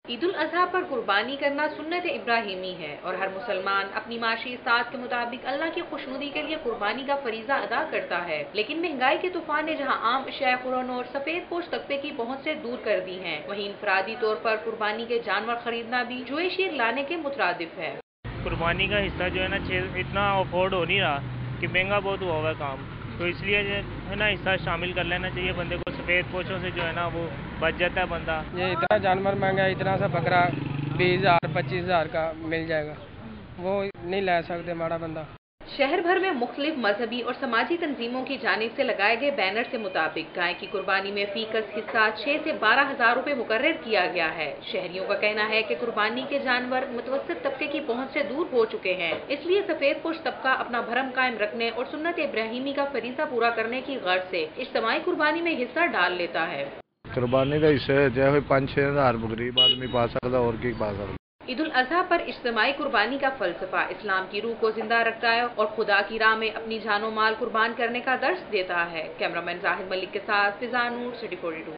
عید الاضحیٰ پر قربانی کرنا سنت ابراہیمی ہے اور ہر مسلمان اپنی معاشی اصلاحات کے مطابق اللہ کی خوشنودی کے لیے قربانی کا فریضہ ادا کرتا ہے، لیکن مہنگائی کے طوفان نے جہاں عام اشیاء خوراک اور سفید پوش طبقے کی پہنچ سے دور کر دی ہیں، وہیں انفرادی طور پر قربانی کے جانور خریدنا بھی جوئے شیر لانے کے مترادف ہے۔ قربانی کا حصہ جو ہے نا اتنا افورڈ ہو نہیں رہا کہ مہنگا بہت ہوا ہوا ہے کام، تو اس لیے جو ہے نا حصہ شامل کر لینا چاہیے بندے کو، سفید پوشوں سے جو ہے نا وہ بچ جاتا ہے بندہ۔ یہ اتنا جانور مہنگا ہے، اتنا سا بکرا 20,000 25,000 کا مل جائے گا، وہ نہیں لے سکتے ہمارا بندہ۔ شہر بھر میں مختلف مذہبی اور سماجی تنظیموں کی جانب سے لگائے گئے بینر سے مطابق گائے کی قربانی میں فی کس حصہ 6 سے 12,000 روپے مقرر کیا گیا ہے۔ شہریوں کا کہنا ہے کہ قربانی کے جانور متوسط طبقے کی پہنچ سے دور ہو چکے ہیں، اس لیے سفید پوش طبقہ اپنا بھرم قائم رکھنے اور سنت ابراہیمی کا فریضہ پورا کرنے کی غرض سے اجتماعی قربانی میں حصہ ڈال لیتا ہے۔ قربانی کا حصہ جو ہے 5-6 ہزار غریب آدمی پا سکتا اور کی پا سکتا۔ عید الاضحیٰ پر اجتماعی قربانی کا فلسفہ اسلام کی روح کو زندہ رکھتا ہے اور خدا کی راہ میں اپنی جان و مال قربان کرنے کا درس دیتا ہے۔ کیمرہ مین زاہد ملک کے ساتھ فضا نور، City 42۔